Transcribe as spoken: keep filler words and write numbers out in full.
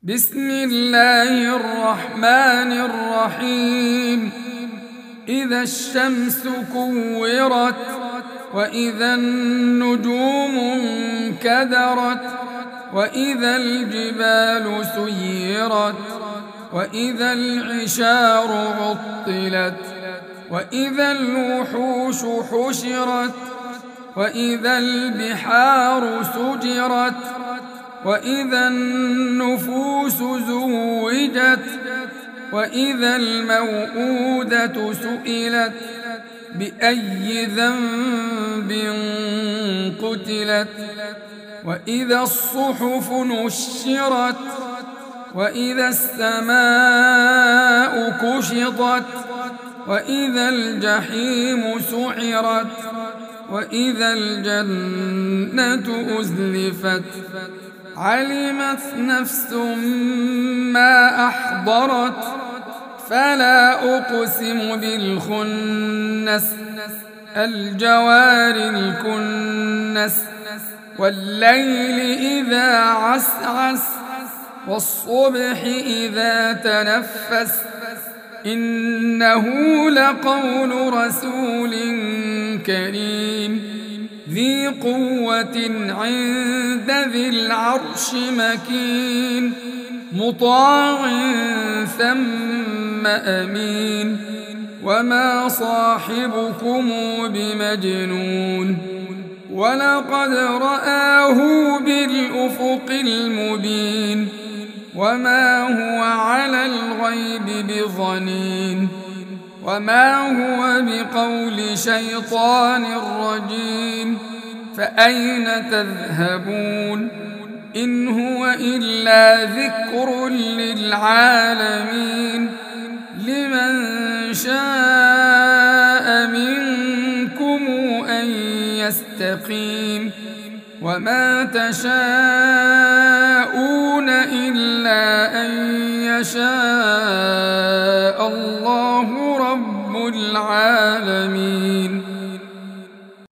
بسم الله الرحمن الرحيم. إذا الشمس كورت وإذا النجوم انكدرت وإذا الجبال سيرت وإذا العشار عطلت وإذا الوحوش حشرت وإذا البحار سجرت وإذا النفوس زوجت وإذا الموءودة سئلت بأي ذنب قتلت وإذا الصحف نشرت وإذا السماء كشطت وإذا الجحيم سعرت وإذا الجنة أزلفت علمت نفس ما أحضرت فلا أقسم بالخنس الجوار الكنس والليل إذا عسعس والصبح إذا تنفس إنه لقول رسول كريم ذي قوة عند ذي العرش مكين مطاع ثم أمين وما صاحبكم بمجنون ولقد رآه بالأفق المبين وما هو على الغيب بضنين وما هو بقول شيطان رجيم فأين تذهبون إن هو إلا ذكر للعالمين لمن شاء منكم أن يستقيم وما تشاءون إلا أن يشاء الله رب العالمين.